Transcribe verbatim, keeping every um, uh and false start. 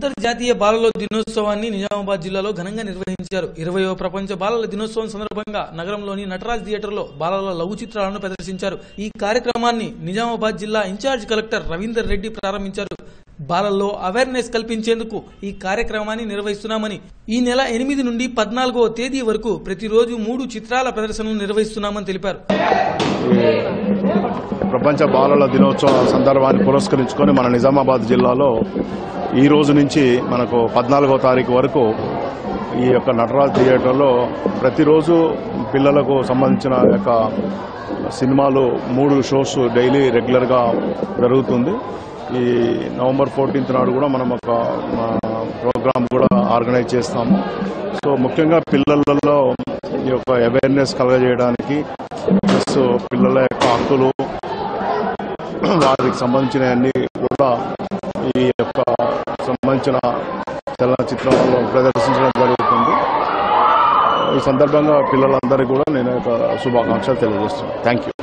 అంతర్జాతీయ బాలల దినోత్సవాన్ని నిజామాబాద్ జిల్లాలో ఘనంగా నిర్వహించారు. ఇరవయవ ప్రపంచ బాలల దినోత్సవం సందర్భంగా నగరంలోని నటరాజ్ థియేటర్లో బాలల లఘు చిత్రాలను ప్రదర్శించారు. ఈ కార్యక్రమాన్ని నిజామాబాద్ జిల్లా ఇన్ఛార్జ్ కలెక్టర్ రవీందర్ రెడ్డి ప్రారంభించారు. బాలల్లో అవేర్నెస్ కల్పించేందుకు ఈ కార్యక్రమాన్ని నిర్వహిస్తున్నామని, ఈ నెల ఎనిమిది నుండి పద్నాలుగవ తేదీ వరకు ప్రతిరోజు మూడు చిత్రాల ప్రదర్శనలు నిర్వహిస్తున్నామని తెలిపారు. ప్రపంచ బాలల దినోత్సవ సందర్భాన్ని పురస్కరించుకొని మన నిజామాబాద్ జిల్లాలో ఈ రోజు నుంచి మనకు పద్నాలుగో తారీఖు వరకు ఈ యొక్క నటరాజ్ థియేటర్లో ప్రతిరోజు పిల్లలకు సంబంధించిన యొక్క సినిమాలు మూడు షోస్ డైలీ రెగ్యులర్గా జరుగుతుంది. ఈ నవంబర్ ఫోర్టీన్త్ నాడు కూడా మనం ఒక ప్రోగ్రామ్ కూడా ఆర్గనైజ్ చేస్తాము. సో ముఖ్యంగా పిల్లలలో ఈ యొక్క అవేర్నెస్ కలగజేయడానికి, ప్లస్ పిల్లల యొక్క హక్కులు, వారికి సంబంధించినవన్నీ కూడా ఈ యొక్క సంబంధించిన చలనచిత్రాలలో ప్రదర్శించడం జరుగుతుంది. ఈ సందర్భంగా పిల్లలందరికీ కూడా నేను యొక్క శుభాకాంక్షలు తెలియజేస్తున్నాను. Thank you.